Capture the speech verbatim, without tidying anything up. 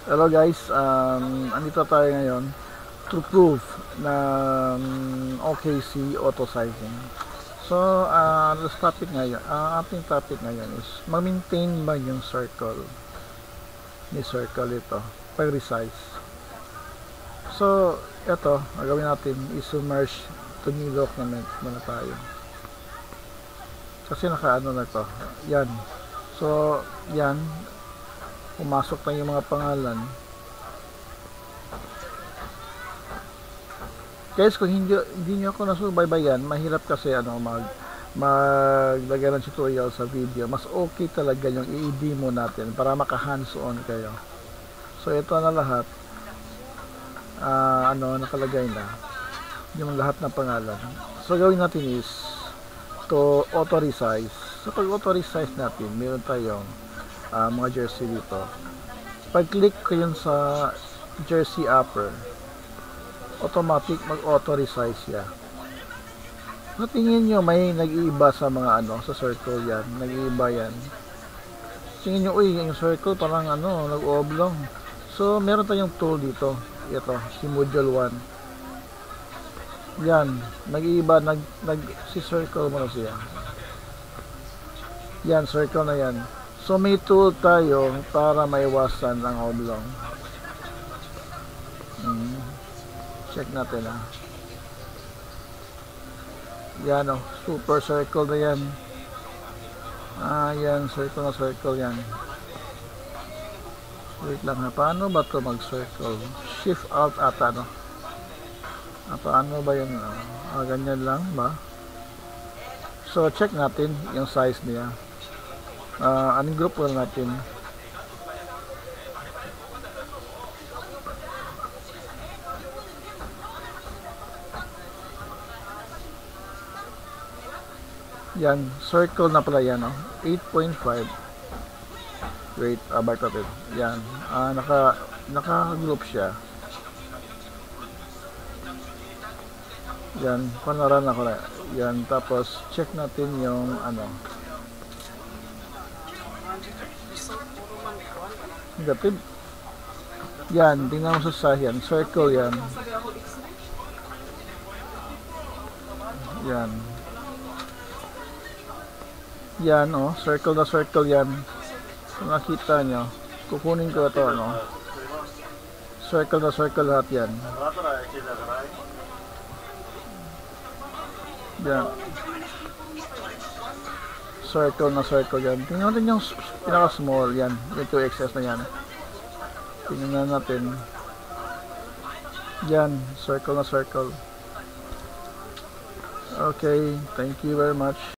Hello guys, um, andito tayo ngayon to prove na um, O K C auto sizing. So, uh, this topic ngayon, uh, ating topic ngayon is ma-maintain ba yung circle ni circle ito pag resize. So, ito, ang gawin natin is submerge to new document muna tayo. Kasi naka-ano na ito. Yan. So, yan. Pumasok na yung mga pangalan. Guys, kung hindi, hindi nyo ako nasubaybayan, mahirap kasi ano, mag maglagay ng tutorial sa video. Mas okay talaga yung i-demo natin para maka hands on kayo. So ito na lahat, uh, ano, nakalagay na yung lahat ng pangalan. So gawin natin is to auto resize. So pag auto resize natin, meron tayong uh, mga jersey dito. Pag click ko yun sa jersey upper, automatic mag auto resize siya. So tingin nyo may nag-iiba sa mga ano, sa circle yan, nag-iiba yan. Tingin nyo, uy, yung circle parang ano, nag-oblong. So meron tayong tool dito, ito, si module one. Yan, nag-iiba, nag, nag, si circle mo na siya. Yan, circle na yan. So may tool tayo para maiwasan ang oblong. Hmm. Check natin ah. Yan o, oh, super circle na yan. Ah, yan, circle na circle yan. Wait lang ha, paano ba ito mag-circle? Shift Alt ata no? Ah, paano ba yun? Ah, ganyan lang ba? So check natin yung size niya. Uh, anong group wala natin? Yan, circle na pala yan, no? eight point five. Wait, ah, back natin. Yan, ah, naka, naka-group siya. Yan, panaran ako na. Yan, tapos check natin yung ano. Negative. Yan, tingnan mo sa yan, circle yan. Yan. Yan, oh, circle na circle yan. Kung nakita nyo, kukunin ko ito, ano. Circle na circle lahat yan. Yan. Circle na circle yan. Tingnan natin yung pinaka small yan. Yung two X S na yan. Tingnan natin. Yan. Circle na circle. Okay. Thank you very much.